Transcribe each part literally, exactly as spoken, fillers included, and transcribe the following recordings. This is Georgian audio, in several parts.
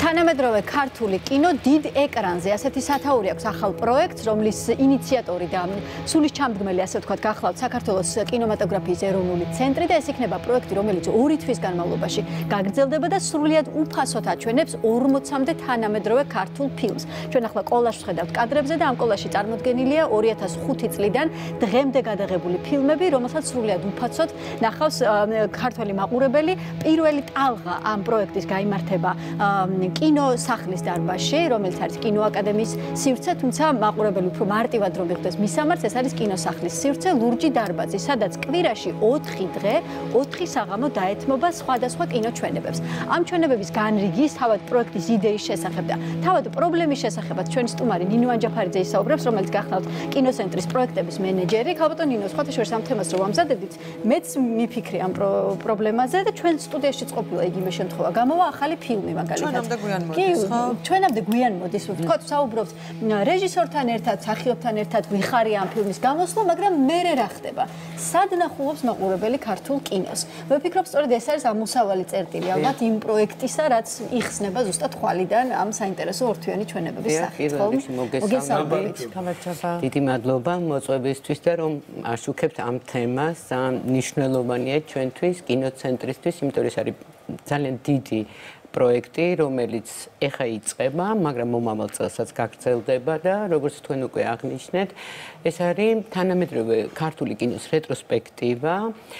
თანამედროვე ქართული კინო დიდ ეკრანზე ასეთი სათაური აქვს ახალ პროექტს, რომლის ინიციატორი და სულის ჩამდგმელი, ასე ვთქვათ, გახლავთ საქართველოს კინემატოგრაფიის ეროვნული ცენტრი და ეს იქნება პროექტი, რომელიც ორი თვის განმავლობაში გაგრძელდება და სრულიად უფასოდ აჩვენებს ორმოცამდე თანამედროვე ქართულ ფილმს. ჩვენ ახლა კოლაჟს ვხედავთ კადრებზე და ამ კოლაჟში წარმოდგენილია ორი ათას ხუთი წლიდან დღემდე გადაღებული ფილმები, რომელსაც სრულიად უფასოდ ნახავს ქართველი მაყურებელი. პირველი ტალღა ამ პროექტის გაიმართება კინოსახლის დარბაზში, რომელიც არის კინოაკადემიის სივრცე, თუმცა მაყურებელი უფრო მარტივად რომ მიხვდეს მისამართს, ეს არის კინოსახლის სივრცე, ლურჯი დარბაზი, სადაც კვირაში ოთხი დღე, ოთხი საღამო დაეთმობა სხვადასხვა კინოჩვენებებს. ამ ჩვენებების განრიგის თავად პროექტის იდეის შესახებ და თავად პრობლემის შესახებაც ჩვენი სტუმარი ნინო ანჯაფარიძე ისაუბრებს, რომელიც გახლავთ კინოცენტრის პროექტების მენეჯერი. ქალბატონ ნინო, სხვათაშორის ამ თემას რო ვამზადებდით, მეც მიფიქრე ამ პრობლემაზე და ჩვენ სტუდიაშიც ყოფილა იგივე შემთხვევა. გამოვა ახალი ფილმი მაგალითად. კი, ჩვენამდე გვიან მოდის, ვთქვათ, საუბრობთ რეჟისორთან ერთად, მსახიობთან ერთად ვიხარია ამ ფილმის გამოსვლა, მაგრამ მერე რა ხდება? სად ნახულობს მაყურებელი ქართულ კინოს? ვფიქრობ, სწორედ ეს არის ამოსავალი წერტილი ალბათ იმ პროექტისა, რაც იხსნება ზუსტად ხვალიდან ამ საინტერესო ორთვიანი ჩვენებების სახით. მოგესალმებით. დიდი მადლობა მოწვევისთვის და რომ აშუქებთ ამ თემას, მნიშვნელოვანია ჩვენთვის, კინოცენტრისთვის, იმიტომ ეს არის ძალიან დიდი პროექტი, რომელიც ეხა იწყება, მაგრამ მომავალ წელსაც გაგრძელდება და როგორც თქვენ უკვე აღნიშნეთ, ეს არის თანამედროვე ქართული კინოს რეტროსპექტივა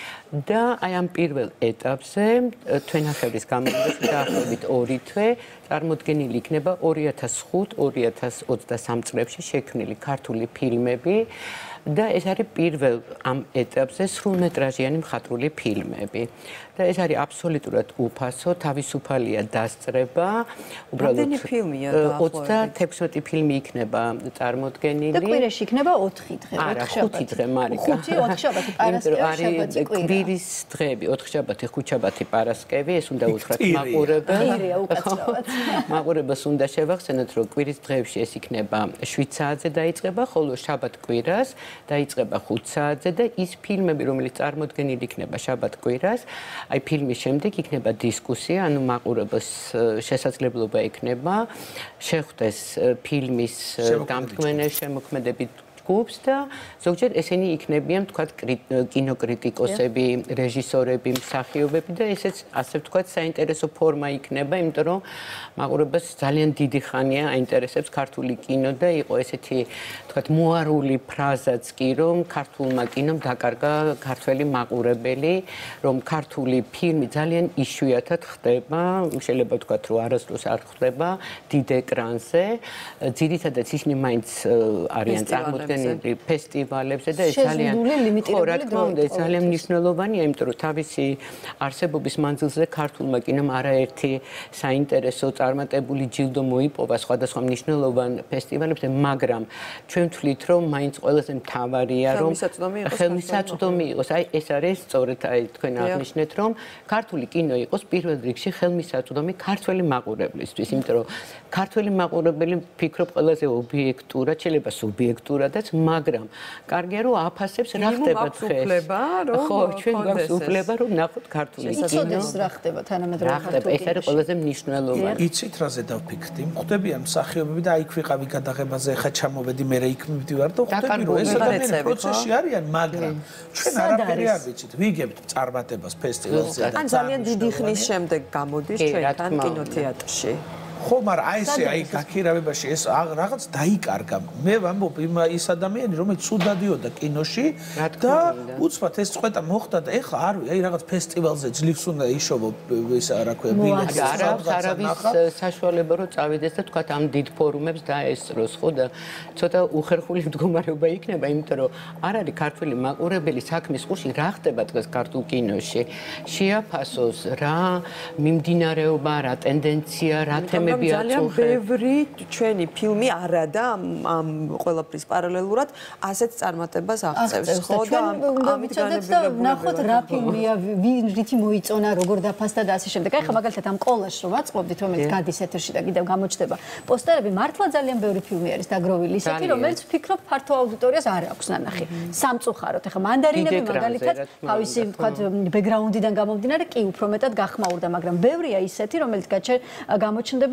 და აი ამ პირველ ეტაპზე თვენახევრის განმავლობაში დაახლოებით ორი თვე წარმოდგენილი იქნება ორი ათას ხუთი ორი ათას ოცდასამი წლებში შექმნილი ქართული ფილმები და ეს არის პირველ ამ ეტაპზე სრულმეტრაჟიანი მხატვრული ფილმები. და ეს არის აბსოლუტურად უფასო, თავისუფალია დასწრება. უბრალოდ ფილმია და ოცდათექვსმეტი ფილმი იქნება წარმოდგენილი. და კვირაში იქნება ოთხი დღე, ხუთი დღე, მარიკა. ხუთი, ოთხშაბათი, პარასკევი, შაბათი, კვირა. კვირის დღეები, ოთხშაბათი, ხუთშაბათი, პარასკევი, ეს უნდა უთხრათ მაყურებელს. კვირია უკაცრავად. მაყურებელს უნდა შევახსენოთ, რომ კვირის დღეებში ეს იქნება შვიდ საათზე დაიწყება, ხოლო შაბათ-კვირას დაიწყება ხუთ საათზე და ის ფილმები, რომელიც წარმოდგენილი იქნება შაბათ-კვირას, აი ფილმის შემდეგ იქნება დისკუსია, ანუ მაყურებელს შესაძლებლობა ექნება შეხვდეს ფილმის დამდგმელი შემოქმედებით ჯგუფს და ზოგჯერ ესენი იქნებიან, თქვათ, კინოკრიტიკოსები, რეჟისორები, მსახიობები და ესეც ასე ვთქვათ, საინტერესო ფორმა იქნება, იმიტომ რომ მაყურებელს ძალიან დიდი ხანია აინტერესებს ქართული კინო და იყო ესეთი, თქვათ, მოარული ფრაზაც კი, რომ ქართულმა კინომ დაკარგა ქართველი მაყურებელი, რომ ქართული ფილმი ძალიან იშვიათად ხდება, შეიძლება ვთქვათ, რომ არასდროს არ ხდება დიდ ეკრანზე. ძირითადად ისინი მაინც არიან წარმოდგენილი ფესტივალებზე და ეს ძალიან ხო, რა თქმა უნდა, ეს ძალიან მნიშვნელოვანია, იმიტომ რომ თავისი არსებობის მანძილზე ქართულმა კინომ არაერთი საინტერესო წარმატებული ჯილდო მოიპოვა სხვადასხვა მნიშვნელოვან ფესტივალებზე, მაგრამ ჩვენ ვთვლით, რომ მაინც ყველაზე მთავარია, რომ ხელმისაწვდომი იყოს. აი ეს არის სწორედ აი თქვენ აღნიშნეთ, რომ ქართული კინო იყოს პირველ რიგში ხელმისაწვდომი ქართველი მაყურებლისთვის, იმიტომ რომ ქართველი მაყურებელი ვფიქრობ ყველაზე ობიექტურად, შეიძლება სუბიექტურადაც, მაგრამ კარგია რომ აფასებს რა ხდება დღეს. ხო, ჩვენ გვაქვს უფლება რომ ნახოთ ქართული კინო. იცოდეს რა ხდება თანამედროვე ქართული. ეს არის ყველაზე მნიშვნელოვანი. იცით რაზე დავფიქრდი? ხვდებიან მსახიობები და იქ ვიყავი გადაღებაზე, ხა ჩამოვედი, მე იქ მივდივარ და ხვდები რომ ეს ადამიანები პროცესში არიან, მაგრამ ჩვენ არაფერი არ ვიცით. ვიგებთ წარმატებას ფესტივალზე და ან ძალიან დიდი ხნის შემდეგ გამოდის ჩვენთან კინოთეატრში. ხო, მაგრამ აი ესე აი გაქირავებაში ეს რაღაც დაიკარგა. მე ვამბობ იმ ის ადამიანი, რომელიც ცუდადიოდა კინოში და უცბად ეს წვეტა მოხდა და ეხლა არ აი რაღაც ფესტივალზე ძლივს უნდა იშოვო ეს რა ქვია ბილეთი. არა, არავის საშუალება რომ წავიდეს და თქვათ ამ დიდ ფორუმებს დაესწროს, ხო და ცოტა უხერხული მდგომარეობა იქნება, იმიტომ რომ არ არის ქართული მაყურებელი საქმის ყურში რა ხდება დღეს ქართულ კინოში. შეაფასოს რა მიმდინარეობა, რა ტენდენცია, რა თემები ძალიან ბევრი ჩვენი ფილმი არადა ამ ყველაფრის პარალელურად ასეთ წარმატებას აღწევს, ხო და ამით განებილებული ნახოთ რა ფილმია, ვინ რითი მოიწონა, როგორ დაფასდა და ასე შემდეგ. აი ხა მაგალითად ამ კოლაჟს რომ ვაწყობდით, რომელიც გადის ეთერში და კიდევ გამოჩნდება პოსტერები, მართლა ძალიან ბევრი ფილმი არის დაგროვილი, ისეთი, რომელიც ვფიქრობ ფართო აუდიტორიას არ აქვს ნანახი. სამწუხაროდ, ეხლა მანდარინები მაგალითად თავისი ვთქვათ ბექგრაუნდიდან გამომდინარე კი უფრო მეტად გახმაურდა, მაგრამ ბევრია ისეთი, რომელიც გამოჩნდება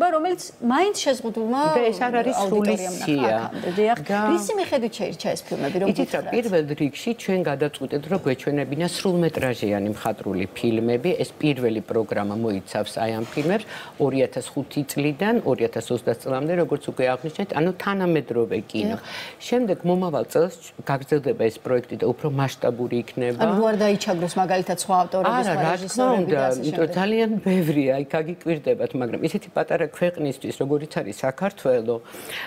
იქნება, რომელიც მაინც შეზღუდულმა ეს არ არის სრული სია. რისი მიხედვით შეირჩა ეს ფილმები, რომ იცით რა, პირველ რიგში ჩვენ გადაწყვეტეთ, რომ გვეჩვენებინა სრულმეტრაჟიანი მხატვრული ფილმები. ეს პირველი პროგრამა მოიცავს აი ამ ფილმებს ორი ათას ხუთი წლიდან ორი ათას ოცდაათი წლამდე, როგორც უკვე აღნიშნეთ, ანუ თანამედროვე კინო. შემდეგ მომავალ წელს გაგრძელდება ეს პროექტი და უფრო მასშტაბური იქნება. ანუ არ დაიჩაგროს მაგალითად სხვა ავტორების რეჟისორები და ასე შემდეგ. ძალიან ბევრია, აი გაგიკვირდებათ, მაგრამ ისეთი პატარა ქვეყნისთვის, როგორიც არის საქართველო,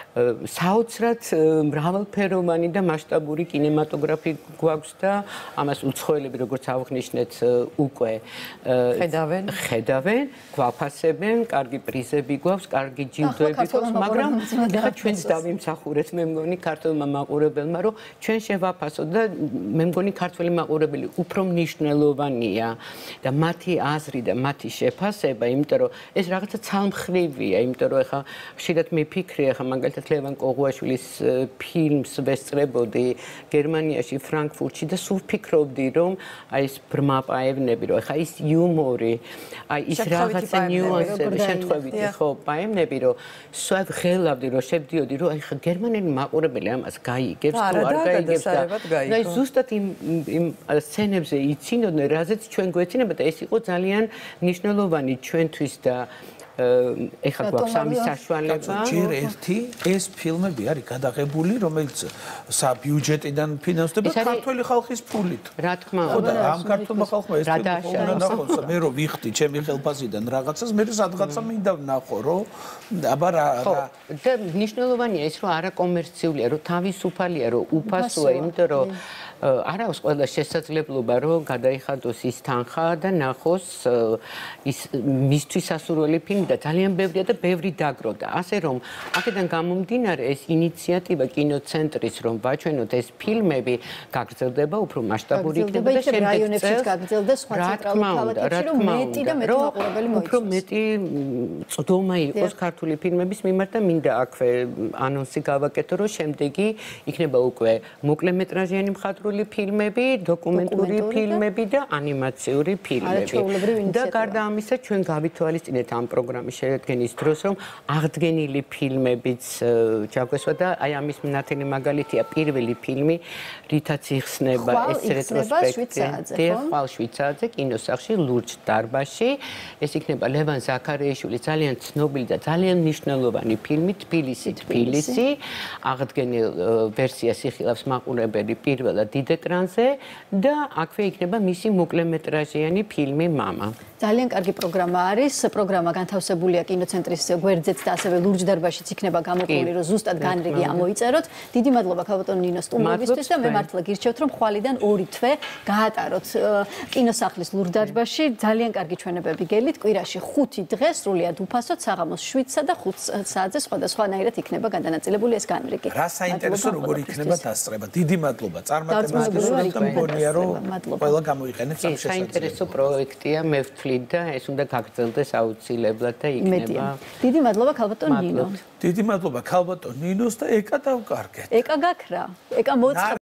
საოცრად მრავალფეროვანი და მასშტაბური კინემატოგრაფი გვაქვს და ამას უცხოელები, როგორც აღნიშნეთ, უკვე ხედავენ, ხედავენ, გვაფასებენ, კარგი პრიზები გვაქვს, კარგი ჯილდოები გვაქვს, მაგრამ ახლა ჩვენც დავიმსახურეთ, მე მგონი ქართველმა მაყურებელმა, რომ ჩვენ შევაფასოთ და მე მგონი ქართველი მაყურებელი უფრო მნიშვნელოვანია და მათი აზრი და მათი შეფასება, იმიტომ რომ ეს რაღაცა ცალმხრივია, იმიტომ რომ ახლა ხშირად მიფიქრე, ახლა მაგალითად ლევან კოღუაშვილის ფილმს ვესწრებოდი გერმანიაში, ფრანკფურტში და სულ ვფიქრობდი, რომ აი ეს ბრმაპაევნები, რომ ახლა ის იუმორი, აი ის რაღაცა ნიუანსები, შემთხვევითი ხო, პაევნები, რომ სულ ღელავდი, რომ შევდიოდი, რომ აი ხა გერმანელი მაყურებელი ამას გაიგებს თუ არ გაიგებს და აი ზუსტად იმ იმ სცენებზე იცინოდნენ, რაზეც ჩვენ გვეცინება და ეს იყო ძალიან მნიშვნელოვანი ჩვენთვის და ეხლა გვაქვს ამის საშუალება. ჯერ ერთი ეს ფილმები არის გადაღებული, რომელიც საბიუჯეტიდან ფინანსდება ქართული ხალხის ფულით. რა თქმა უნდა. ხო და ამ ქართულმა ხალხმა ეს ფილმი უნდა ნახოს, მე რო ვიხდი ჩემი ხელფასიდან რაღაცას, მე სადღაცა მინდა ვნახო, რომ აბა რა რა და მნიშვნელოვანია ის, რომ არაკომერციულია, რომ თავისუფალია, რომ უფასოა, იმიტომ რომ არ აქვს ყველა შესაძლებლობა, რომ გადაიხადოს ის თანხა და ნახოს ის მისთვის სასურველი ფილმი და ძალიან ბევრია და ბევრი დაგროვდა. ასე რომ აქედან გამომდინარე ეს ინიციატივა კინოცენტრის რომ ვაჩვენოთ ეს ფილმები გაგრძელდება, უფრო მასშტაბური იქნება და შემდეგ წელს გაგრძელდა სხვა ცენტრალურ ქალაქებში, რომ მეტი და მეტი მაყურებელი მოიცავს. უფრო მეტი წვდომა იყოს ქართული ფილმების მიმართ და მინდა აქვე ანონსი გავაკეთო, რომ შემდეგი იქნება უკვე მოკლემეტრაჟიანი მხატვრული ფილმები, დოკუმენტური ფილმები და ანიმაციური ფილმები. და გარდა ამისა ჩვენ გავითვალისწინეთ ამ პროგრამის შედგენის დროს, რომ აღდგენილი ფილმებიც ჩაგვესვა და აი ამის ნათელი მაგალითია პირველი ფილმი, რითაც იხსნება ეს რეტროსპექტი ხვალ შვიცაძე კინოსახლში ლურჯ დარბაზში. ეს იქნება ლევან ზაქარიაშვილის ძალიან ცნობილი და ძალიან მნიშვნელოვანი ფილმი თბილისი თბილისი. აღდგენილ ვერსიას იხილავს მაყურებელი პირველად დიდ ეკრანზე და აქვე იქნება მისი მოკლემეტრაჟიანი ფილმი მამა. ძალიან კარგი პროგრამა არის. პროგრამა განთავსებულია კინოცენტრის გვერდზეც და ასევე ლურჯ დარბაზშიც იქნება გამოყოლი, რომ ზუსტად განრიგი ამოიწეროთ. დიდი მადლობა ქალბატონ ნინო სტუმრობისთვის და მე მართლა გირჩევთ, რომ ხვალიდან ორი თვე გაატაროთ კინოსახლის ლურჯ დარბაზში. ძალიან კარგი ჩვენებები გელით. კვირაში ხუთი დღე სრულიად უფასოდ საღამოს შვიდსა და ხუთ საათზე სხვადასხვანაირად იქნება გადანაწილებული ეს განრიგი. რა საინტერესო როგორი იქნება დასწრება. დიდი მადლობა. წარმატებას გისურვებთ, მგონია რომ ყველა გამოიყენებს ამ შესაძლებლობას. საინტერესო პროექტია, მე ვთვლით და ეს უნდა გაგრძელდეს აუცილებლად და იქნება. დიდი მადლობა ქალბატონ ნინო. დიდი მადლობა ქალბატონ ნინოს და ეკა დავკარგეთ. ეკა გაქრა. ეკა მოწყ